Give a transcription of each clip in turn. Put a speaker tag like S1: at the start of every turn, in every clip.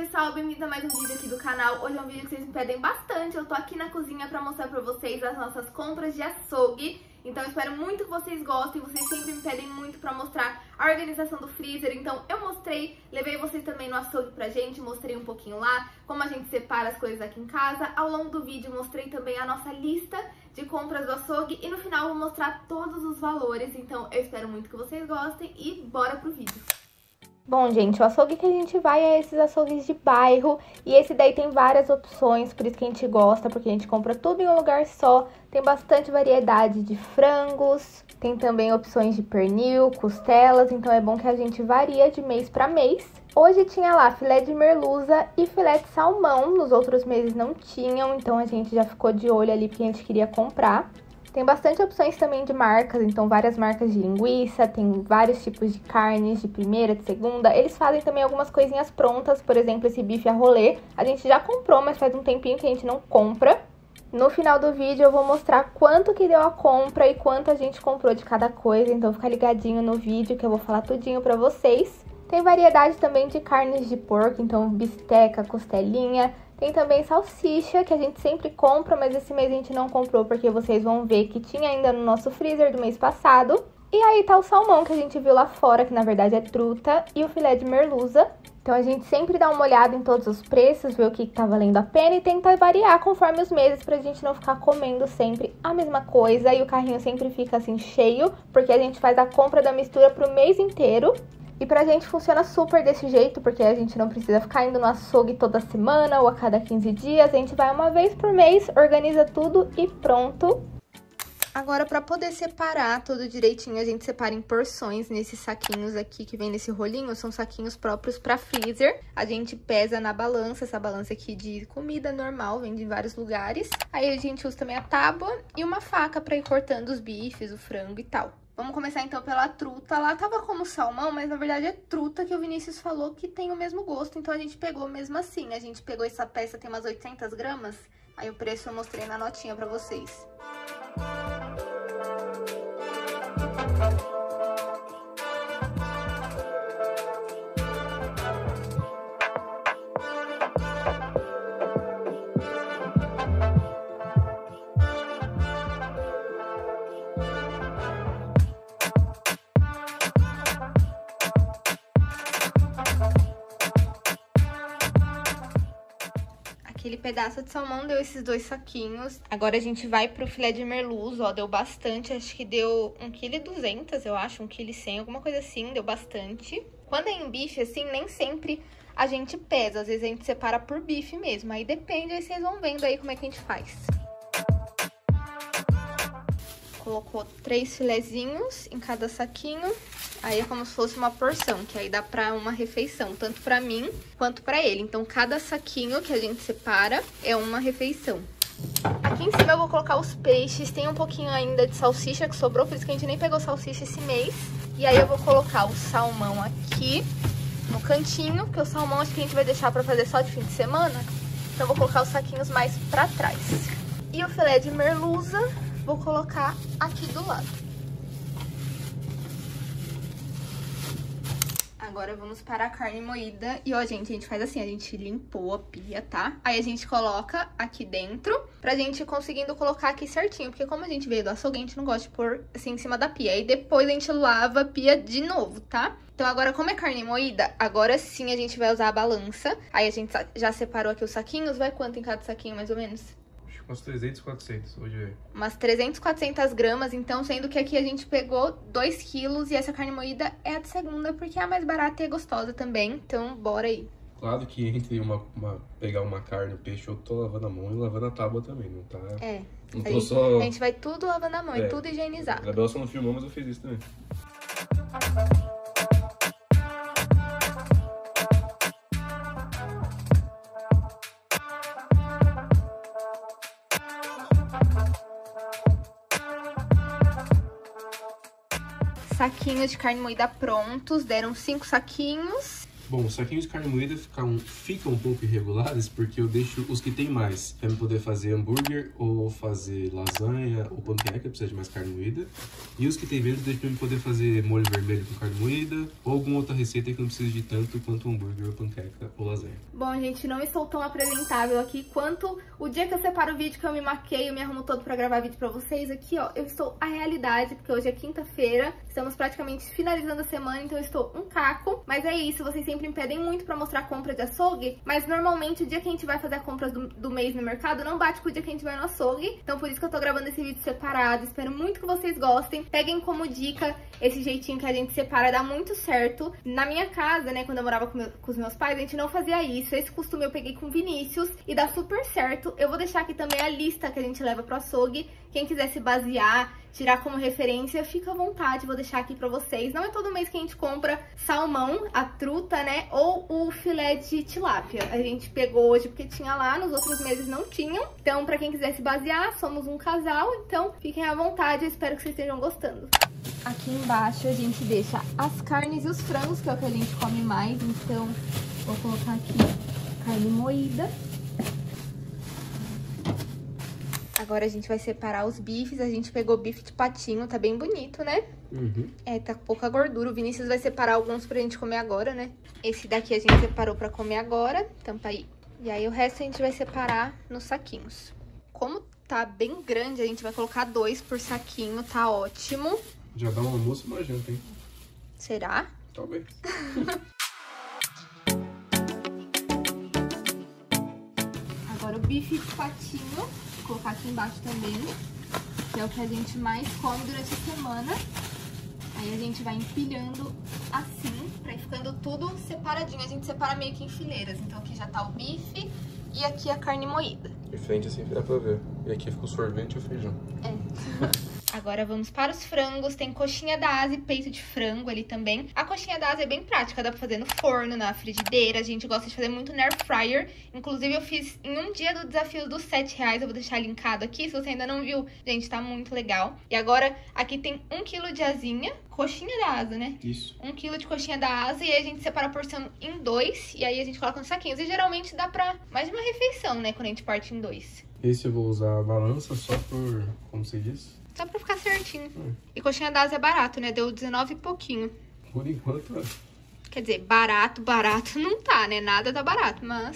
S1: pessoal, bem-vindo a mais um vídeo aqui do canal. Hoje é um vídeo que vocês me pedem bastante. Eu tô aqui na cozinha pra mostrar pra vocês as nossas compras de açougue. Então eu espero muito que vocês gostem. Vocês sempre me pedem muito pra mostrar a organização do freezer. Então eu mostrei, levei vocês também no açougue pra gente, mostrei um pouquinho lá como a gente separa as coisas aqui em casa. Ao longo do vídeo mostrei também a nossa lista de compras do açougue e no final vou mostrar todos os valores. Então eu espero muito que vocês gostem e bora pro vídeo.
S2: Bom, gente, o açougue que a gente vai é esses açougues de bairro. E esse daí tem várias opções, por isso que a gente gosta, porque a gente compra tudo em um lugar só. Tem bastante variedade de frangos, tem também opções de pernil, costelas, então é bom que a gente varia de mês para mês. Hoje tinha lá filé de merluza e filé de salmão, nos outros meses não tinham, então a gente já ficou de olho ali porque a gente queria comprar. Tem bastante opções também de marcas, então várias marcas de linguiça, tem vários tipos de carnes, de primeira, de segunda. Eles fazem também algumas coisinhas prontas, por exemplo, esse bife a rolê. A gente já comprou, mas faz um tempinho que a gente não compra. No final do vídeo eu vou mostrar quanto que deu a compra e quanto a gente comprou de cada coisa, então fica ligadinho no vídeo que eu vou falar tudinho pra vocês. Tem variedade também de carnes de porco, então bisteca, costelinha. Tem também salsicha, que a gente sempre compra, mas esse mês a gente não comprou, porque vocês vão ver que tinha ainda no nosso freezer do mês passado. E aí tá o salmão, que a gente viu lá fora, que na verdade é truta, e o filé de merluza. Então a gente sempre dá uma olhada em todos os preços, ver o que tá valendo a pena e tenta variar conforme os meses, pra gente não ficar comendo sempre a mesma coisa. E o carrinho sempre fica assim cheio, porque a gente faz a compra da mistura pro mês inteiro. E pra gente funciona super desse jeito, porque a gente não precisa ficar indo no açougue toda semana ou a cada 15 dias. A gente vai uma vez por mês, organiza tudo e pronto. Agora, pra poder separar tudo direitinho, a gente separa em porções nesses saquinhos aqui que vem nesse rolinho. São saquinhos próprios pra freezer. A gente pesa na balança, essa balança aqui de comida normal, vende em vários lugares. Aí a gente usa também a tábua e uma faca pra ir cortando os bifes, o frango e tal. Vamos começar então pela truta. Lá tava como salmão, mas na verdade é truta que o Vinícius falou que tem o mesmo gosto. Então a gente pegou mesmo assim. A gente pegou essa peça, tem umas 800 gramas. Aí o preço eu mostrei na notinha pra vocês. Aquele pedaço de salmão deu esses 2 saquinhos. Agora a gente vai pro filé de merluza, ó, deu bastante. Acho que deu 1,2 kg, eu acho, 1,1 kg, alguma coisa assim, deu bastante. Quando é em bife, assim, nem sempre a gente pesa. Às vezes a gente separa por bife mesmo. Aí depende, aí vocês vão vendo aí como é que a gente faz. Colocou 3 filezinhos em cada saquinho. Aí é como se fosse uma porção, que aí dá pra uma refeição, tanto pra mim quanto pra ele. Então, cada saquinho que a gente separa é uma refeição. Aqui em cima eu vou colocar os peixes. Tem um pouquinho ainda de salsicha que sobrou, por isso que a gente nem pegou salsicha esse mês. E aí eu vou colocar o salmão aqui no cantinho, porque o salmão acho que a gente vai deixar pra fazer só de fim de semana. Então eu vou colocar os saquinhos mais pra trás. E o filé de merluza vou colocar aqui do lado. Agora vamos para a carne moída. E ó, gente, a gente faz assim, a gente limpou a pia, tá? Aí a gente coloca aqui dentro, pra gente ir conseguindo colocar aqui certinho. Porque como a gente veio do açougue, a gente não gosta de pôr assim em cima da pia. Aí depois a gente lava a pia de novo, tá? Então agora, como é carne moída, agora sim a gente vai usar a balança. Aí a gente já separou aqui os saquinhos. Vai quanto em cada saquinho, mais ou menos?
S3: Umas 300, 400, hoje é.
S1: Umas 300, 400 gramas, então, sendo que aqui a gente pegou 2 quilos e essa carne moída é a de segunda, porque é a mais barata e é gostosa também, então bora aí.
S3: Claro que entre pegar uma carne, o peixe, eu tô lavando a mão e lavando a tábua também, não tá?
S1: É,
S3: não tô só...
S1: a gente vai tudo lavando a mão e tudo higienizado.
S3: A Gabriela só não filmou, mas eu fiz isso também.
S1: Saquinhos de carne moída prontos, deram 5 saquinhos.
S3: Bom, os saquinhos de carne moída ficam um pouco irregulares porque eu deixo os que tem mais pra eu poder fazer hambúrguer ou fazer lasanha ou panqueca, precisa de mais carne moída. E os que tem menos eu deixo pra eu poder fazer molho vermelho com carne moída ou alguma outra receita que não precisa de tanto quanto hambúrguer ou panqueca ou lasanha.
S1: Bom, gente, não estou tão apresentável aqui quanto o dia que eu separo o vídeo, que eu me maqueio, me arrumo todo pra gravar vídeo pra vocês. Aqui, ó, eu estou a realidade, porque hoje é quinta-feira, estamos praticamente finalizando a semana, então eu estou um caco. Mas é isso, vocês sempre me pedem muito pra mostrar a compra de açougue, mas normalmente o dia que a gente vai fazer a compra do mês no mercado não bate com o dia que a gente vai no açougue. Então por isso que eu tô gravando esse vídeo separado, espero muito que vocês gostem. Peguem como dica esse jeitinho que a gente separa, dá muito certo. Na minha casa, né, quando eu morava com os meus pais, a gente não fazia isso. Esse costume eu peguei com o Vinícius e dá super certo. Eu vou deixar aqui também a lista que a gente leva pro açougue. Quem quiser se basear, tirar como referência, fica à vontade, vou deixar aqui pra vocês. Não é todo mês que a gente compra salmão, a truta, né, ou o filé de tilápia. A gente pegou hoje porque tinha lá, nos outros meses não tinham. Então, pra quem quiser se basear, somos um casal, então fiquem à vontade, eu espero que vocês estejam gostando. Aqui embaixo a gente deixa as carnes e os frangos, que é o que a gente come mais, então vou colocar aqui carne moída. Agora a gente vai separar os bifes, a gente pegou bife de patinho, tá bem bonito, né?
S3: Uhum.
S1: É, tá pouca gordura, o Vinícius vai separar alguns pra gente comer agora, né? Esse daqui a gente separou pra comer agora, tampa aí. E aí o resto a gente vai separar nos saquinhos. Como tá bem grande, a gente vai colocar 2 por saquinho, tá ótimo.
S3: Já dá um almoço e uma janta, hein?
S1: Será?
S3: Talvez.
S1: Agora o bife de patinho, vou colocar aqui embaixo também, que é o que a gente mais come durante a semana. Aí a gente vai empilhando assim, pra ir ficando tudo separadinho. A gente separa meio que em fileiras. Então aqui já tá o bife e aqui a carne moída.
S3: De frente assim dá pra ver. E aqui fica o sorvete e o feijão.
S1: É. Agora vamos para os frangos. Tem coxinha da asa e peito de frango ali também. A coxinha da asa é bem prática, dá pra fazer no forno, na frigideira. A gente gosta de fazer muito no air fryer. Inclusive eu fiz em um dia do desafio dos R$7. Eu vou deixar linkado aqui, se você ainda não viu. Gente, tá muito legal. E agora aqui tem 1 kg de asinha. Coxinha da asa, né?
S3: Isso.
S1: 1 kg de coxinha da asa. E aí a gente separa a porção em 2. E aí a gente coloca nos saquinhos. E geralmente dá pra mais de uma refeição, né? Quando a gente parte em 2.
S3: Esse eu vou usar a balança só por... como você disse?
S1: Só pra ficar certinho. E coxinha da asa é barato, né? Deu 19 e pouquinho.
S3: Por enquanto, é.
S1: Quer dizer, barato não tá, né? Nada tá barato, mas...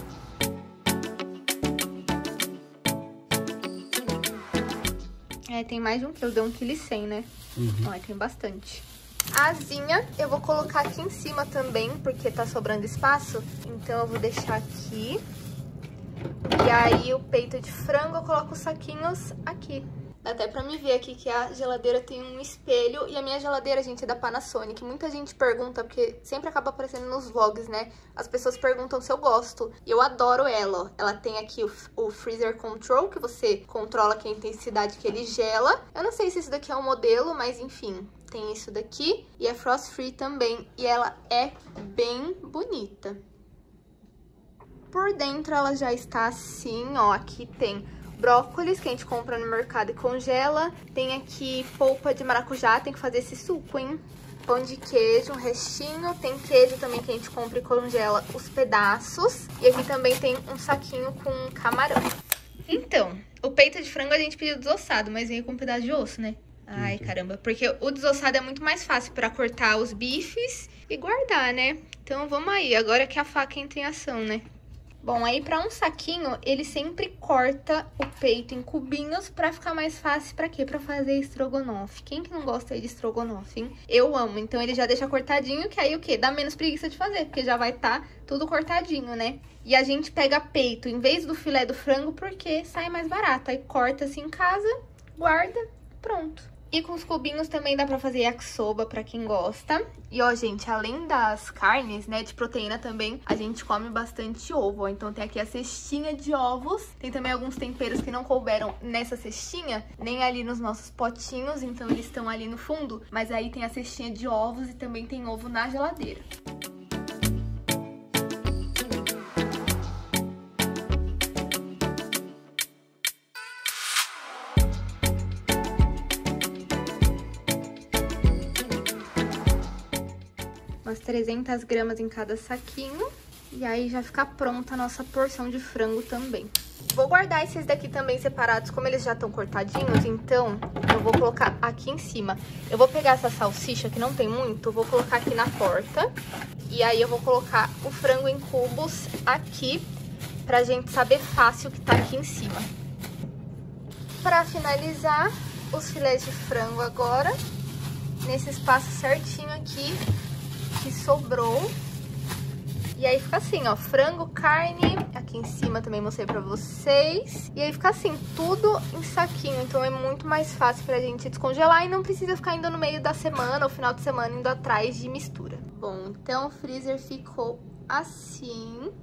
S1: É, tem mais de 1 quilo. Deu 1,1 kg, né? Ó, tem bastante. A asinha eu vou colocar aqui em cima também, porque tá sobrando espaço. Então eu vou deixar aqui. E aí o peito de frango eu coloco os saquinhos aqui. Dá até pra me ver aqui que a geladeira tem um espelho. E a minha geladeira, gente, é da Panasonic. Muita gente pergunta, porque sempre acaba aparecendo nos vlogs, né? As pessoas perguntam se eu gosto. E eu adoro ela, ó. Ela tem aqui o Freezer Control, que você controla aqui a intensidade que ele gela. Eu não sei se esse daqui é um modelo, mas enfim, tem isso daqui. E é Frost Free também. E ela é bem bonita. Por dentro ela já está assim, ó. Aqui tem brócolis que a gente compra no mercado e congela. Tem aqui polpa de maracujá, tem que fazer esse suco, hein? Pão de queijo, um restinho. Tem queijo também que a gente compra e congela os pedaços. E aqui também tem um saquinho com camarão. Então, o peito de frango a gente pediu desossado, mas veio com um pedaço de osso, né? Ai, caramba, porque o desossado é muito mais fácil pra cortar os bifes e guardar, né? Então vamos aí, agora que a faca entra em ação, né? Bom, aí pra um saquinho, ele sempre corta o peito em cubinhos pra ficar mais fácil pra quê? Pra fazer estrogonofe. Quem que não gosta aí de estrogonofe, hein? Eu amo. Então ele já deixa cortadinho, que aí o quê? Dá menos preguiça de fazer, porque já vai tá tudo cortadinho, né? E a gente pega peito em vez do filé do frango, porque sai mais barato. Aí corta assim em casa, guarda, pronto. E com os cubinhos também dá pra fazer yakisoba pra quem gosta. E ó, gente, além das carnes, né, de proteína também, a gente come bastante ovo, ó. Então tem aqui a cestinha de ovos. Tem também alguns temperos que não couberam nessa cestinha, nem ali nos nossos potinhos, então eles estão ali no fundo. Mas aí tem a cestinha de ovos e também tem ovo na geladeira.
S2: as 300 gramas em cada saquinho. E aí já fica pronta a nossa porção de frango também. Vou guardar esses daqui também separados, como eles já estão cortadinhos, então eu vou colocar aqui em cima. Eu vou pegar essa salsicha, que não tem muito, vou colocar aqui na porta. E aí eu vou colocar o frango em cubos aqui, pra gente saber fácil o que tá aqui em cima. Pra finalizar, os filés de frango agora, nesse espaço certinho aqui, que sobrou. E aí fica assim, ó, frango, carne, aqui em cima também mostrei pra vocês. E aí fica assim, tudo em saquinho, então é muito mais fácil pra gente descongelar e não precisa ficar indo no meio da semana ou final de semana indo atrás de mistura. Bom, então o freezer ficou assim.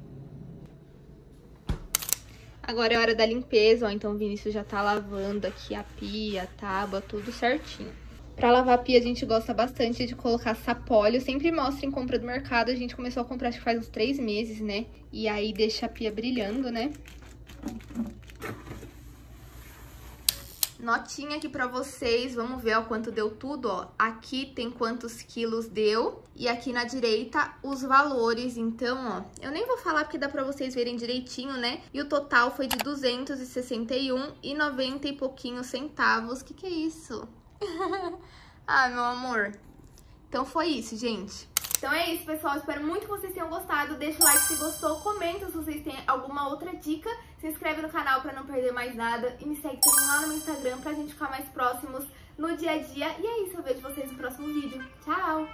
S2: Agora é hora da limpeza, ó, então o Vinícius já tá lavando aqui a pia, a tábua, tudo certinho. Pra lavar a pia, a gente gosta bastante de colocar sapólio. Sempre mostra em compra do mercado. A gente começou a comprar, acho que faz uns 3 meses, né? E aí deixa a pia brilhando, né? Notinha aqui pra vocês. Vamos ver, ó, quanto deu tudo, ó. Aqui tem quantos quilos deu. E aqui na direita, os valores. Então, ó, eu nem vou falar porque dá pra vocês verem direitinho, né? E o total foi de 261,90 e pouquinhos centavos. Que é isso? Ah, meu amor. Então foi isso, gente.
S1: Então é isso, pessoal. Espero muito que vocês tenham gostado. Deixa o like se gostou, comenta se vocês têm alguma outra dica. Se inscreve no canal pra não perder mais nada. E me segue também lá no meu Instagram pra gente ficar mais próximos no dia a dia. E é isso, eu vejo vocês no próximo vídeo. Tchau!